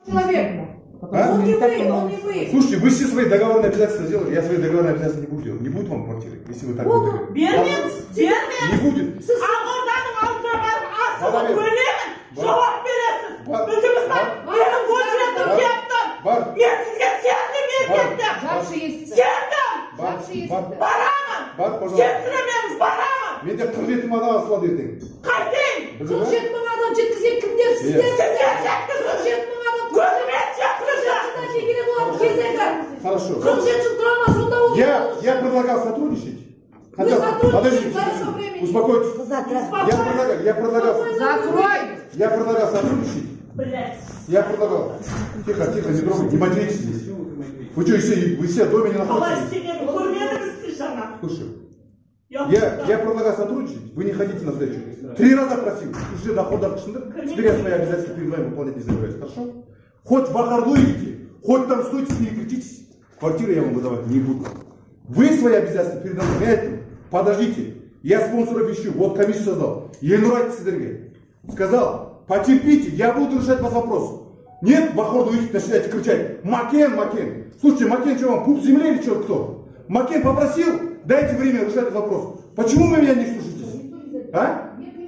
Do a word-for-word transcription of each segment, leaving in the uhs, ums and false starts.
Человек. А? Он не вы, он не вы. Слушайте, вы все свои договорные обязательства сделали, я свои договорные обязательства не буду делать. Не будет вам квартиры, если вы так будете говорить. Бермеңіз, бермеңіз. Не будет. Ақорданың алдына барып асылып өлемін, жауап бересіз. Өзіңіздің менің көшетім кеттім. Мен сізге сендім еркектім. Жақсы естісін. Сендім. Жақсы естісін. Барамын. Сенсіремеңіз, барамын. Менде қырық жеті мың адам асылады ертең. Қайтейін. қырық жеті мың адам жеткізген кімдер сіздер? Сіздер жеткізді. қырық жеті мың адам Көзімен жеткізді. Хорошо. қырық жеті жыл тұрама, сонда ол... Я, я предлагал сотрудничать. Вы сотрудничаете, Подождите, хорошо, времени. успокойтесь. Я предлагал, я предлагал... Закрой! Я предлагал сотрудничать. Блядь. Я предлагал. Тихо, тихо, не трогайте, не материтесь здесь. Вы что, все, вы все в доме не находитесь? Слушай, я, я предлагал сотрудничать, вы не хотите на встречу. Три раза просил, уже дохода теперь я свои обязательства перед вами выполнять не собираюсь, хорошо? Хоть в Ахарду идите, хоть там стойте, не кричитесь, квартиры я вам выдавать не буду. Вы свои обязательства перед нами, подождите, я спонсоров ищу, вот комиссию создал, Ельнур Айтсидерге сказал, потерпите, я буду решать вас вопрос. Нет, в Ахарду идите, начинаете кричать, Макен, Макен. Слушайте, Макен что вам, пуп земли или что, кто? Макен попросил, дайте время решать этот вопрос. Почему вы меня не слушаетесь? А?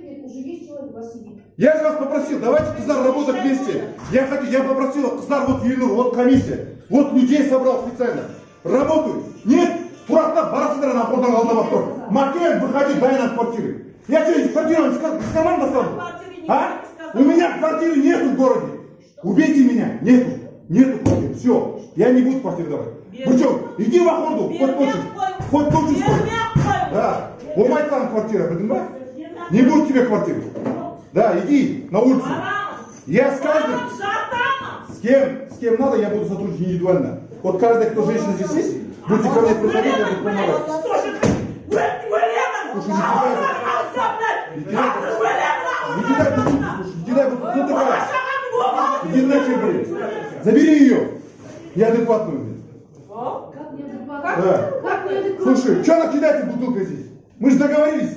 Я же вас попросил, давайте, Кыздар, работать вместе. Я хочу, я попросил, Кыздар, вот Ельнур, вот комиссия. Вот людей собрал специально. Работают. Нет, Туратта, барасыдыр на ходом алдабаттор. Макен, выходи, дай нам квартиры. Я что, квартиру с командой достану? А? У меня квартиры нету в городе. Убейте меня. Нету. Нету квартиры. Все. Я не буду квартиру давать. Вы что, иди в Ахорду, хоть хочешь. Хоть хочешь. Да. Умать там квартира, понимаешь? Не будет тебе квартиры. Да, иди на улицу. Я с каждым, с кем, с кем надо, я буду сотрудничать индивидуально. Вот каждая, кто женщина здесь есть, будете ко мне приходить, я буду помогать. Иди дай бутылку, иди дай бутылку, ну такая. Иди нахер, блин. Забери ее. Я адекватную. Как не адекватно? Да. Как не адекватно? Слушай, что она кидается бутылкой здесь? Мы же договорились.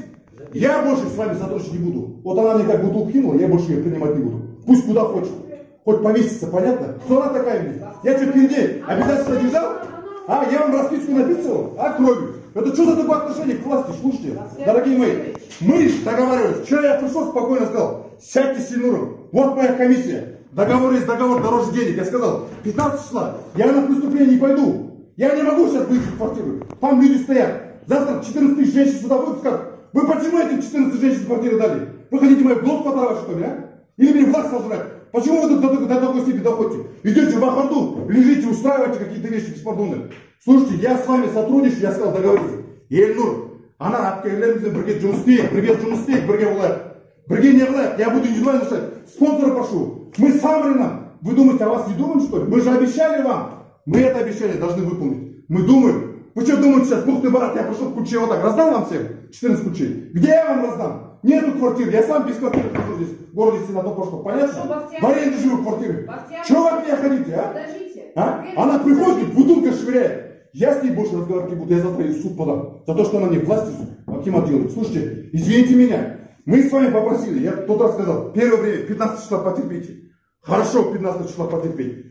Я больше с вами сотрудничать не буду. Вот она мне как бутылку кинула, я больше ее принимать не буду. Пусть куда хочет. Хоть повесится, понятно? Кто она такая мне? Я что, перед ней обязательства держал? А, я вам расписку написывал? А, кровью? Это что за такое отношение к власти? Слушайте, дорогие мои, мы договаривались. Вчера я пришел спокойно, сказал, сядьте с Ельнуром. Вот моя комиссия. Договор есть договор, дороже денег. Я сказал, пятнадцатого числа я на преступление не пойду. Я не могу сейчас выйти в квартиру. Там люди стоят. Завтра четырнадцать тысяч женщин сюда выйдут, скажут, вы почему этим четырнадцать женщин квартиры дали? Вы хотите мою глотку оторвать, что ли, а? Или мне власть сожрать? Почему вы до, до, до такой степени доходите? Идете в Ахарду, лежите, устраиваете какие-то вещи беспардонные. Слушайте, я с вами сотрудничаю, я сказал, договорились. Ельнур, она апкерлерімізді бірге жұмыс істейік, бірге жұмыс істейік, бірге болайық. Бірге не қылайық, я буду индивидуально решать. Спонсора прошу. Мы с Самарином, вы думаете, о вас не думаем, что ли? Мы же обещали вам. Мы это обещание должны выполнить. Мы думаем. Вы что думаете сейчас, бух ты, барат, я пришел ключи вот так, раздал вам всем четырнадцать ключей? Где я вам раздам? Нету квартир, я сам без квартиры хожу здесь, в городе Сенатопошко, понятно? В аренде живу в квартире. Чего вы от меня хотите, а? а? Она приходит, бутылка швыряет. Я с ней больше разговаривать не буду, я завтра ее в суд подам. За то, что она мне власти Акима делает. Слушайте, извините меня, мы с вами попросили, я тот раз сказал, первое время, пятнадцатого числа потерпите. Хорошо, пятнадцатого числа потерпеть.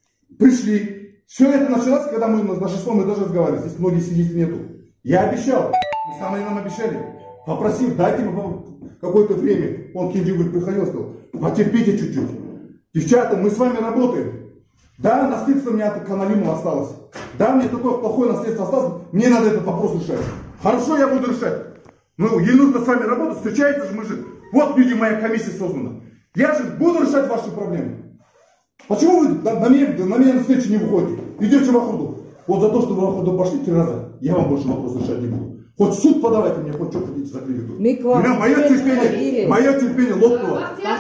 Пришли. Все это началось, когда мы на шестом этаже разговаривали. Здесь многие свидетелей нету. Я обещал, мы с Самарином обещали. Попросил, дайте ему какое-то время. Он Кенди говорит, приходил и сказал, потерпите чуть-чуть. Девчата, мы с вами работаем. Да, наследство у меня от Каналимова осталось. Да, мне такое плохое наследство осталось. Мне надо этот вопрос решать. Хорошо, я буду решать. Ну, Ельнур-то с вами работать, встречается же, мы же. Вот люди, моя комиссия создана. Я же буду решать ваши проблемы. Почему вы на, на, меня, на меня на встречу не выходите? Идете в Ахарду. Вот за то, что вы в Ахарду пошли три раза, я вам больше вопрос решать не буду. Хоть в суд подавайте мне, хоть что хотите за клевету. Мое терпение, мое терпение лопнуло.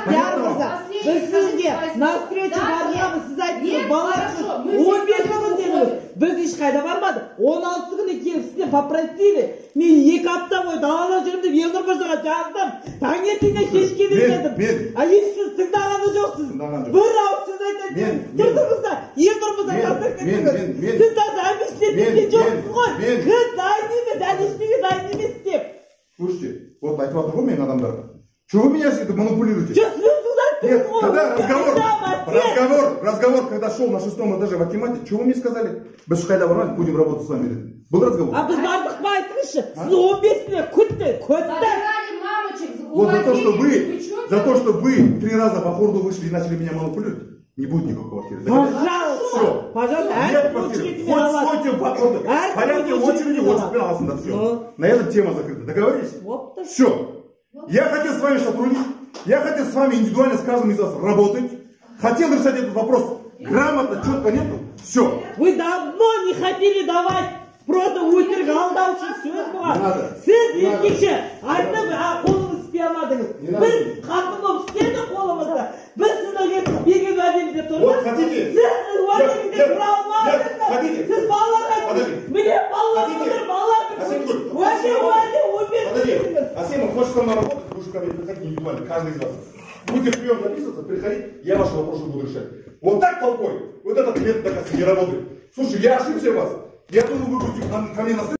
Biz sizga навстречу bargamiz, siz aytdingiz, bolalar o'n besh kun dedingiz. Biz hech qayda bormadik. o'n olti kunda kelib sizdan попросили. Men ikki hafta bo'yi davolab жүрмін deb Ельнур Mirzoga жаздым. Tangертеңнен kechga dedim. A endi siz tinglagan jo'qsiz. Bir og'iz so'z aytasiz. Tirdingizda Ельнур Mirzo tasdiqladingiz. Siz tasdiqladingiz jo'qsiz qo'y. Hech dayingiz, adishingiz dayingiz deb. Слушайте, вот aytib ғой men адамдарға. Чего вы меня манипулируете? Нет, когда разговор, разговор, разговор, когда шел на шестом этаже в Акимате, что вы мне сказали? Без Шхайда Варман, будем работать с вами. Был разговор? А біз бардық па айтыңызшы, сіз он бесіне күтті, күтті. Забирали мамочек, Вот за то, что вы, чё за то, что вы три раза по хорду вышли и начали меня манипулировать, не будет никакой квартиры. Пожалуйста, Все. пожалуйста, Нет әркім квартиры. очередь Хоть алады. стойте в порядке. Әркім Порядке очереди, алады. очередь аласында все. Ну. На этом тема закрыта. Договорились? Вот так. Все. Я хотел с вами сотрудничать. Я хотел с вами индивидуально с каждым из вас работать. Хотел решать этот вопрос грамотно, четко, нету. Все. Вы давно не хотели давать. Просто өтірік алдаушы сөз болған. Надо. Сіз Надо. еркекше айтып, а қолыңыз істей алмадыңыз. Не надо. Біз қатын болып істедік қолымызды. Біз сіздерге берген уәдемізде Вот тұрдық. хотите? Сіз уәдемізде Нет, тұра нет, хотите? алмадыңыз. Сіз балаларға Подожди. міне балалар Хотите? отыр, балалар Асемгүл. уәде уәде он бес Подожди. бердіңіз. Асема, хочешь со мной работать? Будешь ко мне приходить индивидуально, каждый из вас. Будете в прием записываться, приходить, я ваши вопросы буду решать. Вот так толпой, вот этот метод, оказывается, не работает. Слушай, я ошибся в вас. Я думаю, вы будете ко мне на